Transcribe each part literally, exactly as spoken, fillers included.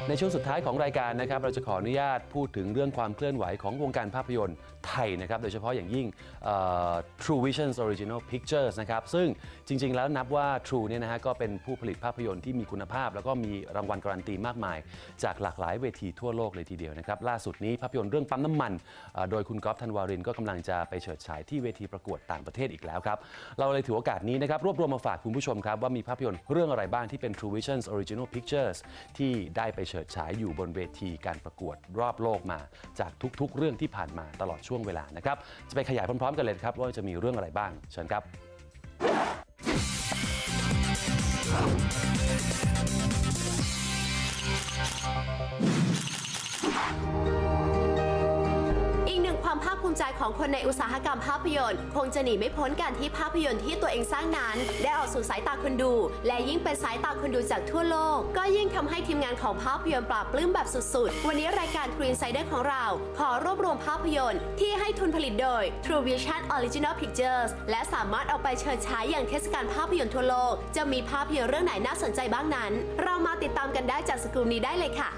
ในช่วงสุดท้ายของรายการนะครับเราจะขออนุญาตพูดถึงเรื่องความเคลื่อนไหวของวงการภาพยนตร์ไทยนะครับโดยเฉพาะอย่างยิ่ง True Visions Original Pictures นะครับซึ่งจริงๆแล้วนับว่า True เนี่ยนะฮะก็เป็นผู้ผลิตภาพยนตร์ที่มีคุณภาพแล้วก็มีรางวัลการันตีมากมายจากหลากหลายเวทีทั่วโลกเลยทีเดียวนะครับล่าสุดนี้ภาพยนตร์เรื่องปั๊มน้ำมันโดยคุณก๊อฟธันวารินก็กำลังจะไปเฉิดฉายที่เวทีประกวดต่างประเทศอีกแล้วครับเราเลยถือโอกาสนี้นะครับรวบรวมมาฝากคุณผู้ชมครับว่ามีภาพยนตร์เรื่องอะไรบ้างที่เป็น True Visions Original Pictures ที่ได้ไปเฉิดฉายอยู่บนเวทีการประกวดรอบโลกมาจากทุกๆเรื่องที่ผ่านมาตลอดช่วงเวลานะครับจะไปขยายพร้อมๆกันเลยครับว่าจะมีเรื่องอะไรบ้างเชิญครับความภาคภูมิใจของคนในอุตสาหกรรมภาพยนตร์คงจะหนีไม่พ้นการที่ภาพยนตร์ที่ตัวเองสร้างนั้นได้ออกสู่สายตาคนดูและยิ่งเป็นสายตาคนดูจากทั่วโลกก็ยิ่งทำให้ทีมงานของภาพยนตร์ปราบปลื้มแบบสุดๆวันนี้รายการ True Insider ของเราขอรวบรวมภาพยนตร์ที่ให้ทุนผลิตโดย True Vision Original Pictures และสามารถเอาไปเชิญฉายอย่างเทศกาลภาพยนตร์ทั่วโลกจะมีภาพยนตร์เรื่องไหนน่าสนใจบ้างนั้นเรามาติดตามกันได้จากสกู๊ปนี้ได้เลยค่ะ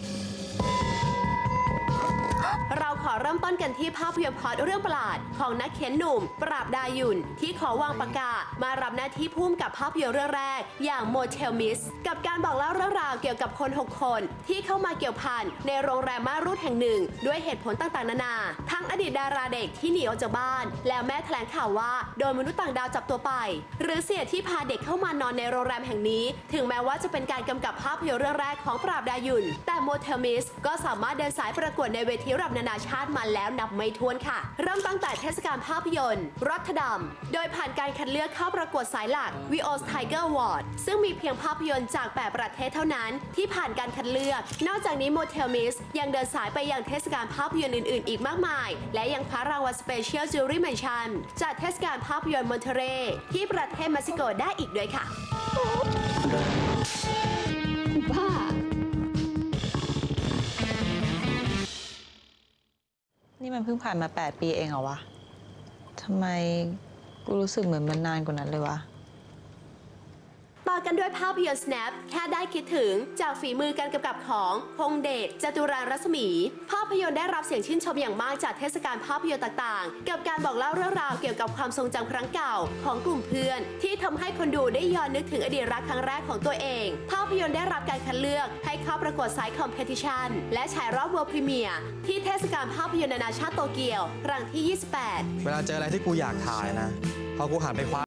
เราขอเริ่มต้นกันที่ภาพยนตร์พล็อตเรื่องประหลาดของนักเขียนหนุ่มปราบดายุนที่ขอวางปากกามารับหน้าที่พุ่มกับภาพยนตร์เรื่องแรกอย่าง Motel Miss กับการบอกเล่าเรื่องราวเกี่ยวกับคนหกคนที่เข้ามาเกี่ยวพันในโรงแรมม่านรูดแห่งหนึ่งด้วยเหตุผลต่างๆนานาทั้งอดีตดาราเด็กที่หนีออกจากบ้านแล้วแม่แถลงข่าวว่าโดนมนุษย์ต่างดาวจับตัวไปหรือเสียที่พาเด็กเข้ามานอนในโรงแรมแห่งนี้ถึงแม้ว่าจะเป็นการกำกับภาพยนตร์เรื่องแรกของปราบดายุนแต่ Motel Miss ก็สามารถเดินสายประกวดในเวทีระดับนานาชาติมาแล้วนับไม่ถ้วนค่ะเริ่มตั้งแต่เทศกาลภาพยนตร์รอตเทอร์ดัมโดยผ่านการคัดเลือกเข้าประกวดสายหลัก วี โอ Tiger Award ซึ่งมีเพียงภาพยนตร์จากแปดประเทศเท่านั้นที่ผ่านการคัดเลือกนอกจากนี้ Motel Miss ยังเดินสายไปยังเทศกาลภาพยนตร์อื่นๆอีกมากมายและยังคว้ารางวัล Special Jury Mention จากเทศกาลภาพยนตร์มอนเทเรที่ประเทศเม็กซิโกได้อีกด้วยค่ะบ้านี่มันเพิ่งผ่านมาแปดปีเองเหรอวะ ทำไมกูรู้สึกเหมือนมันนานกว่านั้นเลยวะต่อกันด้วยภาพยนตร์ Snap แค่ได้คิดถึงจากฝีมือการกำกับของพงษ์เดช จตุรางค์รัศมีภาพยนตร์ได้รับเสียงชื่นชมอย่างมากจากเทศกาลภาพยนตร์ต่างๆกับการบอกเล่าเรื่องราวเกี่ยวกับความทรงจำครั้งเก่าของกลุ่มเพื่อนที่ทำให้คนดูได้ย้อนนึกถึงอดีตรักครั้งแรกของตัวเองภาพยนตร์ได้รับการคัดเลือกให้เข้าประกวดสายคอมเพติชันและฉายรอบ World Premiere ที่เทศกาลภาพยนตร์นานาชาติโตเกียวครั้งที่ยี่สิบแปดเวลาเจออะไรที่กูอยากถ่ายนะพอกูหันไปคว้า